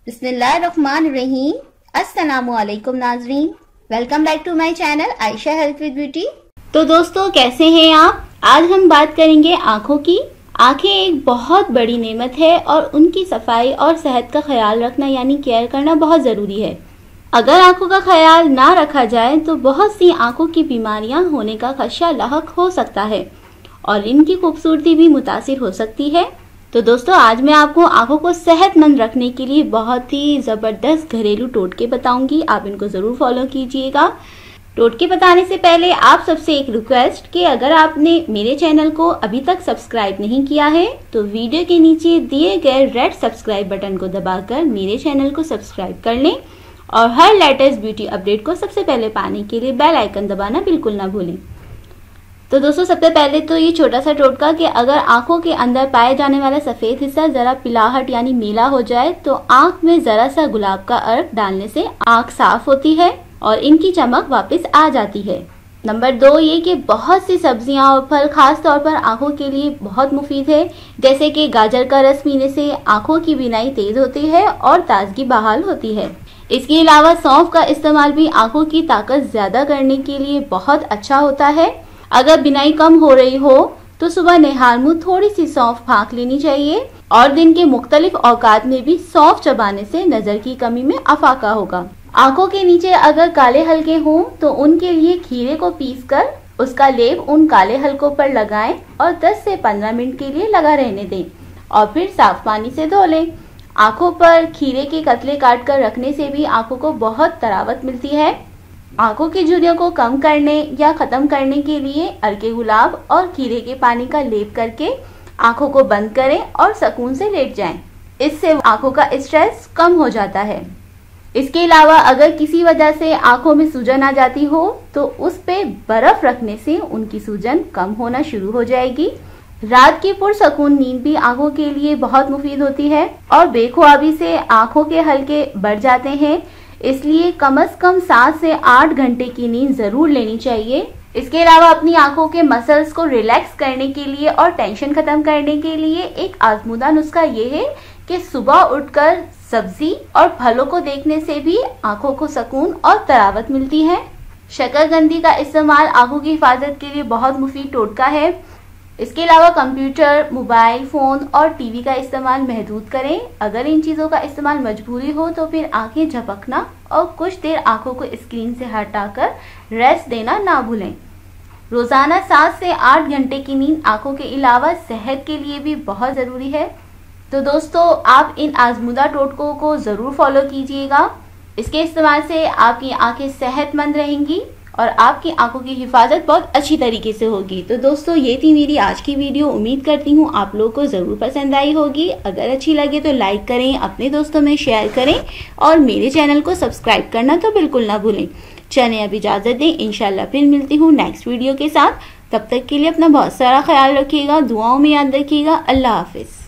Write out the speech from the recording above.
बिस्मिल्लाहिर्रहमानिर्रहीम। अस्सलामुअलैकुम नाजरीन, welcome back to my channel Ayesha health with beauty. तो दोस्तों कैसे हैं आप? आज हम बात करेंगे आँखों की। आँखें एक बहुत बड़ी नेमत है और उनकी सफाई और सेहत का ख्याल रखना यानी केयर करना बहुत ज़रूरी है। अगर आँखों का ख्याल ना रखा जाए तो बहुत सी आँखों की बीमारियां होने का खदशा लाहक हो सकता है और इनकी खूबसूरती भी मुतासिर हो सकती है। तो दोस्तों आज मैं आपको आँखों को सेहतमंद रखने के लिए बहुत ही ज़बरदस्त घरेलू टोटके बताऊंगी, आप इनको ज़रूर फॉलो कीजिएगा। टोटके बताने से पहले आप सबसे एक रिक्वेस्ट कि अगर आपने मेरे चैनल को अभी तक सब्सक्राइब नहीं किया है तो वीडियो के नीचे दिए गए रेड सब्सक्राइब बटन को दबाकर मेरे चैनल को सब्सक्राइब कर लें और हर लेटेस्ट ब्यूटी अपडेट को सबसे पहले पाने के लिए बेल आइकन दबाना बिल्कुल ना भूलें। तो दोस्तों सबसे पहले तो ये छोटा सा टोटका कि अगर आंखों के अंदर पाए जाने वाला सफेद हिस्सा जरा पिलाहट यानी नीला हो जाए तो आंख में जरा सा गुलाब का अर्क डालने से आंख साफ होती है और इनकी चमक वापस आ जाती है। नंबर 2 ये कि बहुत सी सब्जियां और फल खास तौर पर आंखों के लिए बहुत मुफीद है, जैसे कि गाजर का रस पीने से आंखों की बीनाई तेज होती है और ताजगी बहाल होती है। इसके अलावा सौंफ का इस्तेमाल भी आंखों की ताकत ज्यादा करने के लिए बहुत अच्छा होता है। अगर बिनाई कम हो रही हो तो सुबह निहाल मुंह थोड़ी सी सौंफ फाँक लेनी चाहिए और दिन के मुख्तलिफ औकात में भी सौंफ चबाने से नजर की कमी में अफाका होगा। आंखों के नीचे अगर काले हलके हों तो उनके लिए खीरे को पीसकर उसका लेप उन काले हलकों पर लगाएं और 10 से 15 मिनट के लिए लगा रहने दें और फिर साफ पानी से धो लें। आंखों पर खीरे के कतले काट कर रखने से भी आंखों को बहुत तरावत मिलती है। आंखों की झुर्रियों को कम करने या खत्म करने के लिए अर्के गुलाब और खीरे के पानी का लेप करके आंखों को बंद करें और सुकून से लेट जाएं। इससे आंखों का स्ट्रेस कम हो जाता है। इसके अलावा अगर किसी वजह से आंखों में सूजन आ जाती हो तो उस पे बर्फ रखने से उनकी सूजन कम होना शुरू हो जाएगी। रात की पुरसकून नींद भी आंखों के लिए बहुत मुफीद होती है और बेख्वाबी से आंखों के हलके बढ़ जाते हैं, इसलिए कम से कम 7 से 8 घंटे की नींद जरूर लेनी चाहिए। इसके अलावा अपनी आंखों के मसल्स को रिलैक्स करने के लिए और टेंशन खत्म करने के लिए एक आजमूदा नुस्खा ये है कि सुबह उठकर सब्जी और फलों को देखने से भी आंखों को सुकून और तरावत मिलती है। शकरकंदी का इस्तेमाल आंखों की हिफाजत के लिए बहुत मुफीद टोटका है। इसके अलावा कंप्यूटर, मोबाइल फोन और टीवी का इस्तेमाल महदूद करें। अगर इन चीज़ों का इस्तेमाल मजबूरी हो तो फिर आंखें झपकना और कुछ देर आंखों को स्क्रीन से हटाकर रेस्ट देना ना भूलें। रोजाना 7 से 8 घंटे की नींद आंखों के अलावा सेहत के लिए भी बहुत ज़रूरी है। तो दोस्तों आप इन आजमूदा टोटकों को ज़रूर फॉलो कीजिएगा। इसके इस्तेमाल से आपकी आंखें सेहतमंद रहेंगी और आपकी आंखों की हिफाजत बहुत अच्छी तरीके से होगी। तो दोस्तों ये थी मेरी आज की वीडियो। उम्मीद करती हूँ आप लोगों को ज़रूर पसंद आई होगी। अगर अच्छी लगे तो लाइक करें, अपने दोस्तों में शेयर करें और मेरे चैनल को सब्सक्राइब करना तो बिल्कुल ना भूलें। चलें अब इजाज़त दें, इंशाल्लाह फिर मिलती हूँ नेक्स्ट वीडियो के साथ। तब तक के लिए अपना बहुत सारा ख्याल रखिएगा, दुआओं में याद रखिएगा। अल्लाह हाफिज़।